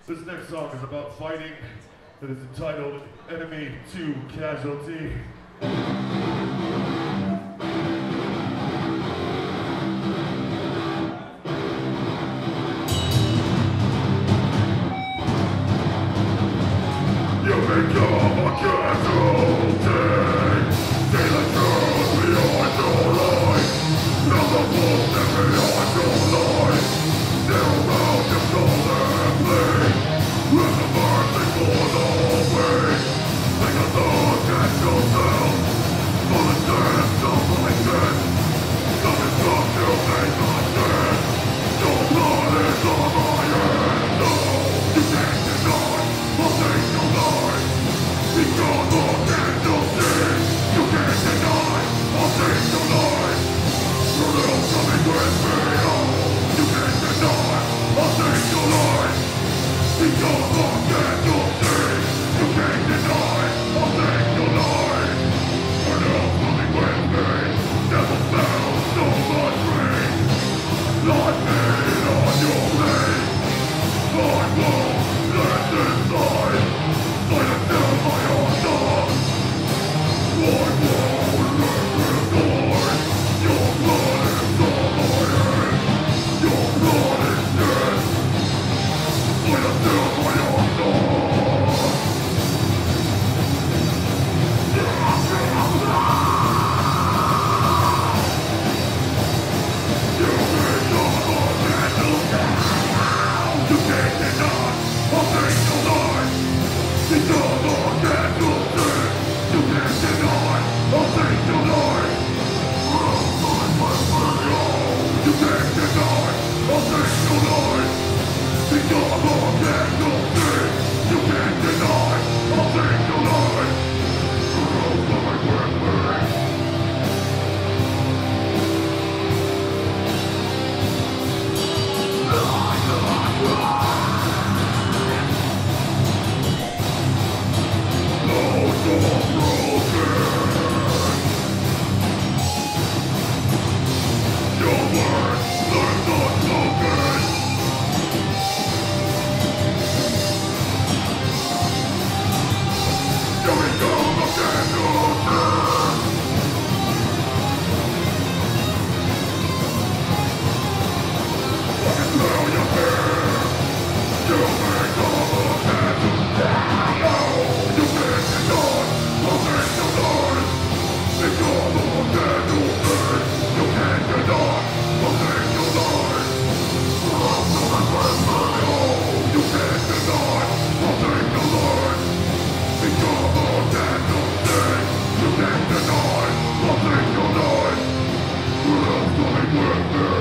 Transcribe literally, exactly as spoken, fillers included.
This next song is about fighting. It is entitled Enemy to Casualty. You become a casualty. See the truth behind your lies. Know the bullshit behind your lies. Still bound to call them bleed. With the mercy for the weak. Take a look at yourself. For the dance of religion. Coming from you make a stand. Your blood is on my hands. No, you can't deny. I'll take your life. Because of casualty. You can't deny. I'll take your life. You're still coming with me. Oh, you can't deny. I'll take your life. Because of casualty. You can't deny. I'll take your life. You're still coming with me. Devil smells so much rain. Not me on your way. I won't let this die. Silence down my own tongue. I won't let this die. Your blood is on my head. Your blood is dead. Silence down my own tongue. You become a casualty. You can't deny. I'll take your life. Because of casualty. You can't deny. I'll take your life. You can't deny. I'll take your life. Because of casualty. You can't deny. I'll take your life. You're coming with me. With me.